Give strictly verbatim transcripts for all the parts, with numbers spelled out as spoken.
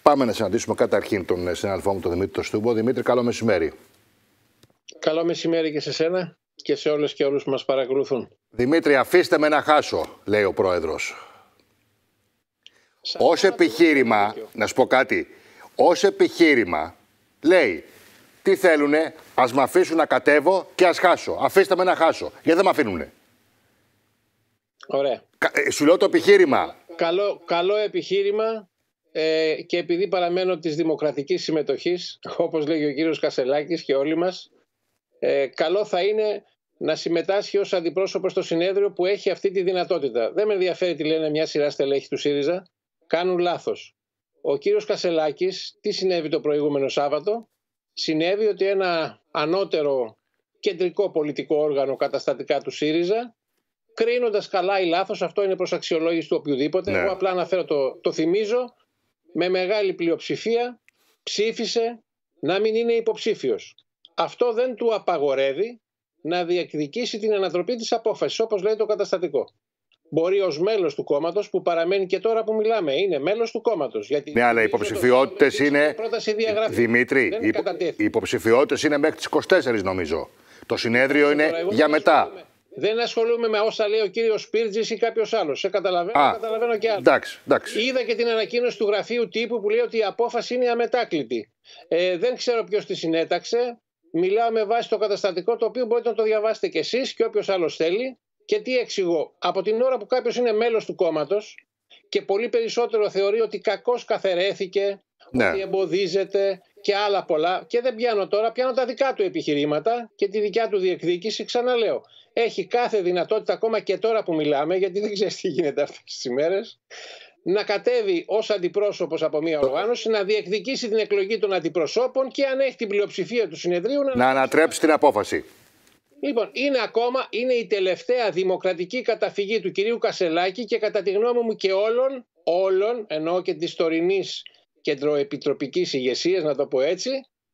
Πάμε να συναντήσουμε καταρχήν τον συνάδελφό μου, τον Δημήτρη το Στούμπο. Δημήτρη, καλό μεσημέρι. Καλό μεσημέρι και σε σένα και σε όλες και όλους που μας παρακολουθούν. Δημήτρη, αφήστε με να χάσω, λέει ο πρόεδρος. Σαν ως επιχείρημα, να σου πω κάτι, ως επιχείρημα λέει τι θέλουνε, ας με αφήσουν να κατέβω και ας χάσω. Αφήστε με να χάσω, γιατί δεν με αφήνουνε. Ωραία. Ε, σου λέω το επιχείρημα. Καλό, καλό επιχείρημα ε, και επειδή παραμένω της δημοκρατικής συμμετοχής, όπως λέγει ο κύριος Κασελάκης και όλοι μας, ε, καλό θα είναι να συμμετάσχει ως αντιπρόσωπος στο συνέδριο που έχει αυτή τη δυνατότητα. Δεν με ενδιαφέρει τι λένε μια σειρά στελέχη του ΣΥΡΙΖΑ, κάνουν λάθος. Ο κύριος Κασελάκης, τι συνέβη το προηγούμενο Σάββατο? Συνέβη ότι ένα ανώτερο κεντρικό πολιτικό όργανο καταστατικά του ΣΥΡΙΖΑ, κρίνοντας καλά ή λάθος, αυτό είναι προς αξιολόγηση του οποιοδήποτε, ναι. Εγώ απλά αναφέρω το, το θυμίζω, με μεγάλη πλειοψηφία ψήφισε να μην είναι υποψήφιος. Αυτό δεν του απαγορεύει να διεκδικήσει την ανατροπή της απόφασης, όπως λέει το καταστατικό. Μπορεί ως μέλος του κόμματος, που παραμένει και τώρα που μιλάμε, είναι μέλος του κόμματος. Γιατί ναι, αλλά οι υποψηφιότητες είναι. Δημήτρη, οι υπο... υποψηφιότητες είναι μέχρι τις είκοσι τέσσερις νομίζω. Το συνέδριο είναι τώρα, για μετά. Ασχολούμαι. Δεν ασχολούμαι με όσα λέει ο κύριος Σπίρτζης ή κάποιος άλλος. Σε καταλαβαίνω, Α, καταλαβαίνω και άλλο. Εντάξει, εντάξει. Είδα και την ανακοίνωση του γραφείου τύπου που λέει ότι η απόφαση είναι αμετάκλητη. Ε, δεν ξέρω ποιος τη συνέταξε. Μιλάω με βάση το καταστατικό, το οποίο μπορείτε να το διαβάσετε κι εσείς και όποιος άλλος θέλει. Και τι εξηγώ? Από την ώρα που κάποιος είναι μέλος του κόμματος και πολύ περισσότερο θεωρεί ότι κακώς καθαιρέθηκε, ναι. ότι εμποδίζεται και άλλα πολλά, και δεν πιάνω τώρα, πιάνω τα δικά του επιχειρήματα και τη δικιά του διεκδίκηση, ξαναλέω. Έχει κάθε δυνατότητα, ακόμα και τώρα που μιλάμε, γιατί δεν ξέρεις τι γίνεται αυτές τις ημέρες, να κατέβει ως αντιπρόσωπος από μια οργάνωση, να διεκδικήσει την εκλογή των αντιπροσώπων και αν έχει την πλειοψηφία του συνεδρίου να, να ανατρέψει την απόφαση. Λοιπόν, είναι ακόμα, είναι η τελευταία δημοκρατική καταφυγή του κυρίου Κασελάκη και κατά τη γνώμη μου και όλων, όλων, εννοώ και της τωρινής κεντροεπιτροπικής ηγεσίας, να το πω έτσι,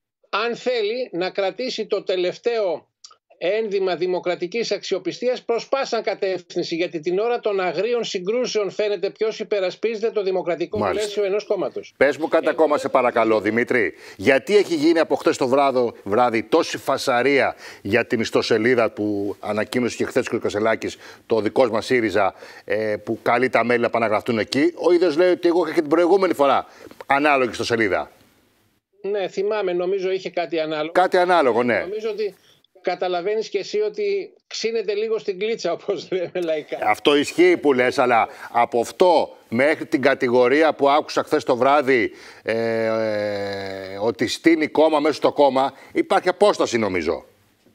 αν θέλει να κρατήσει το τελευταίο ένδυμα δημοκρατικής αξιοπιστίας προς πάσαν κατεύθυνση, γιατί την ώρα των αγρίων συγκρούσεων φαίνεται ποιος υπερασπίζεται το δημοκρατικό πλαίσιο ενός κόμματος. Πες μου κάτι ακόμα σε παρακαλώ, Δημήτρη, γιατί έχει γίνει από χθες το βράδυ, βράδυ τόση φασαρία για την ιστοσελίδα που ανακοίνωσε και χθες ο κ. Κασελάκης, το δικός μας ΣΥΡΙΖΑ, ε, που καλεί τα μέλη να επαναγραφτούν εκεί. Ο ίδιος λέει ότι εγώ είχα και την προηγούμενη φορά ανάλογη ιστοσελίδα. Ναι, θυμάμαι, νομίζω είχε κάτι ανάλογο. Κάτι ανάλογο, ναι. Νομίζω ότι καταλαβαίνεις και εσύ ότι ξύνεται λίγο στην κλίτσα, όπως λέμε λαϊκά. Αυτό ισχύει που λες, αλλά από αυτό μέχρι την κατηγορία που άκουσα χθες το βράδυ, ε, ε, ότι στείνει κόμμα μέσα στο κόμμα, υπάρχει απόσταση νομίζω.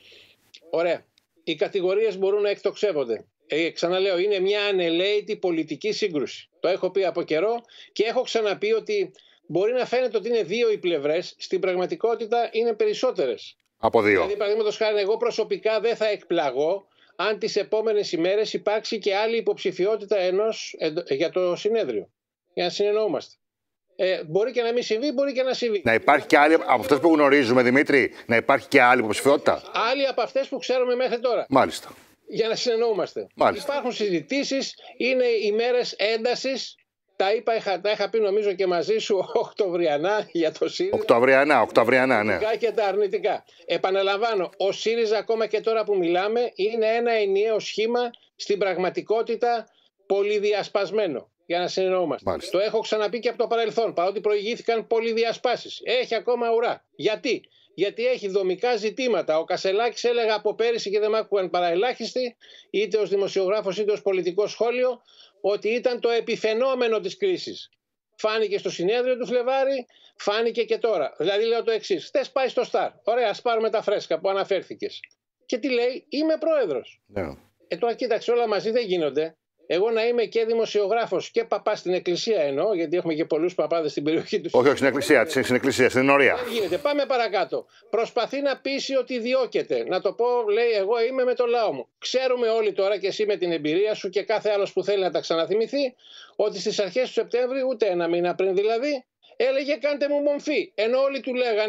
Ωραία. Οι κατηγορίες μπορούν να εκτοξεύονται. Ε, ξαναλέω, είναι μια ανελαίητη πολιτική σύγκρουση. Το έχω πει από καιρό και έχω ξαναπεί ότι μπορεί να φαίνεται ότι είναι δύο οι πλευρές, στην πραγματικότητα είναι περισσότερες. Από δύο. Δηλαδή, παραδείγματος χάρη, εγώ προσωπικά δεν θα εκπλαγώ αν τις επόμενες ημέρες υπάρξει και άλλη υποψηφιότητα ενός για το συνέδριο. Για να συνεννοούμαστε. Ε, μπορεί και να μην συμβεί, μπορεί και να συμβεί. Να υπάρχει και άλλη από αυτές που γνωρίζουμε, Δημήτρη, να υπάρχει και άλλη υποψηφιότητα. Άλλη από αυτές που ξέρουμε μέχρι τώρα. Μάλιστα. Για να συνεννοούμαστε. Μάλιστα. Υπάρχουν συζητήσεις, είναι ημέρες έντασης. Τα είπα, είχα, τα είχα πει νομίζω και μαζί σου οκτωβριανά για το ΣΥΡΙΖΑ. Οκτωβριανά, οκτωβριανά, ναι. Και τα αρνητικά. Επαναλαμβάνω, ο ΣΥΡΙΖΑ ακόμα και τώρα που μιλάμε είναι ένα ενιαίο σχήμα, στην πραγματικότητα πολυδιασπασμένο. Για να συνεννοούμαστε. Μάλιστα. Το έχω ξαναπεί και από το παρελθόν, παρότι προηγήθηκαν πολυδιασπάσεις. Έχει ακόμα ουρά. Γιατί? Γιατί έχει δομικά ζητήματα. Ο Κασελάκης έλεγα από πέρυσι και δεν μ' άκουγαν παραελάχιστοι, είτε ως δημοσιογράφος είτε ως πολιτικό σχόλιο, ότι ήταν το επιφαινόμενο της κρίσης. Φάνηκε στο συνέδριο του Φλεβάρι, φάνηκε και τώρα. Δηλαδή λέω το εξής. Χθες πάει στο Σταρ. Ωραία, ας πάρουμε τα φρέσκα που αναφέρθηκες. Και τι λέει? Είμαι πρόεδρος. Yeah. Ε, τώρα κοίταξε, όλα μαζί δεν γίνονται. Εγώ να είμαι και δημοσιογράφος και παπάς στην εκκλησία εννοώ, γιατί έχουμε και πολλούς παπάδες στην περιοχή του. Όχι, όχι, στην εκκλησία, στην εκκλησία, στην ενορία. Δεν γίνεται. Πάμε παρακάτω. Προσπαθεί να πείσει ότι διώκεται. Να το πω, λέει, εγώ είμαι με το λαό μου. Ξέρουμε όλοι τώρα, και εσύ με την εμπειρία σου και κάθε άλλος που θέλει να τα ξαναθυμηθεί, ότι στις αρχές του Σεπτέμβρη, ούτε ένα μήνα πριν δηλαδή, έλεγε κάντε μου μομφή. Ενώ όλοι του λέγανε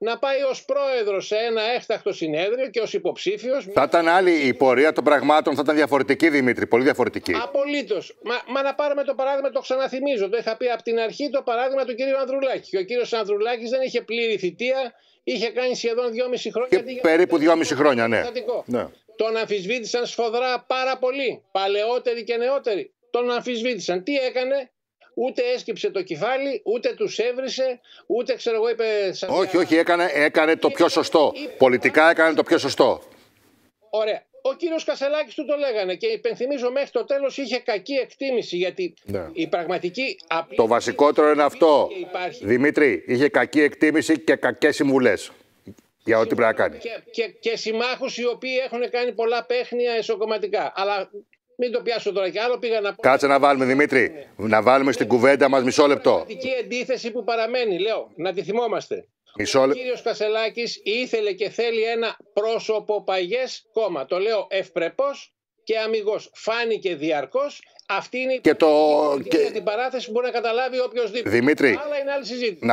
να πάει ως πρόεδρος σε ένα έκτακτο συνέδριο και ως υποψήφιος. Θα ήταν άλλη η πορεία των πραγμάτων, θα ήταν διαφορετική, Δημήτρη, πολύ διαφορετική. Απολύτως. Μα, μα να πάρουμε το παράδειγμα, το ξαναθυμίζω, το είχα πει από την αρχή, το παράδειγμα του κύριου Ανδρουλάκη. Και ο κύριος Ανδρουλάκης δεν είχε πλήρη θητεία, είχε κάνει σχεδόν δυόμιση χρόνια. Και περίπου δυόμιση χρόνια, ναι. ναι. Τον αμφισβήτησαν σφοδρά πάρα πολύ, παλαιότεροι και νεότεροι. Τον αμφισβήτησαν. Τι έκανε? Ούτε έσκυψε το κεφάλι, ούτε τους έβρισε, ούτε ξέρω εγώ είπε... Όχι, όχι, έκανε, έκανε το πιο σωστό. Πολιτικά έκανε το πιο σωστό. Ωραία. Ο κύριος Κασελάκης του το λέγανε και υπενθυμίζω μέχρι το τέλος είχε κακή εκτίμηση γιατί ναι. η πραγματική... Απλή... Το βασικότερο είναι αυτό, Δημήτρη, είχε κακή εκτίμηση και κακές συμβουλές για ό,τι πρέπει να κάνει. Και, και, και συμμάχους οι οποίοι έχουν κάνει πολλά παίχνια εσωκομματικά. Αλλά... Μην το πιάσω τώρα κι άλλο, πήγα να πω. Κάτσε να βάλουμε, Δημήτρη, να βάλουμε στην κουβέντα μας μισό λεπτό. Η αντίθεση που παραμένει, λέω, να τη θυμόμαστε. Μισό... Ο κύριος Κασελάκης ήθελε και θέλει ένα πρόσωποπαγές κόμμα. Το λέω ευπρεπώς και αμιγώς. Φάνηκε διαρκώς. Αυτή είναι η και το... και... την παράθεση που μπορεί να καταλάβει οποιοσδήποτε. Δημήτρη, άλλα είναι άλλη συζήτηση.